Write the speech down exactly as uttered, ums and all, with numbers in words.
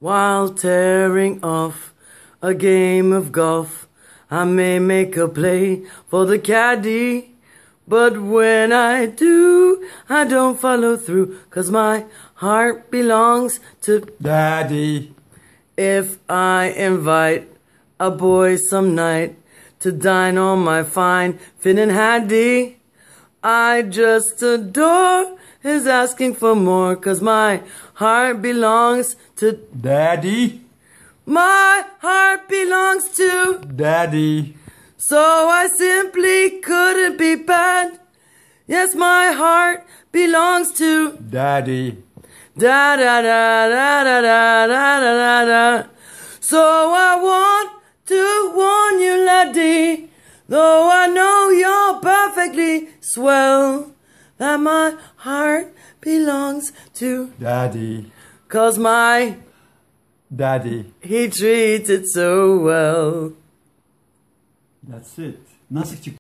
While tearing off a game of golf, I may make a play for the caddy, but when I do, I don't follow through, 'cause my heart belongs to Daddy. If I invite a boy some night to dine on my fine Finn and Haddie, I just adore his asking for more, 'cause my heart belongs to Daddy. My heart belongs to Daddy. So I simply couldn't be bad. Yes, my heart belongs to Daddy. Da da da da da da da da da da. So I want to warn you, laddie, though I know you're perfectly swell, that my heart belongs to Daddy. 'Cause my Daddy. he treats it so well. That's it. Nasıl çıktı?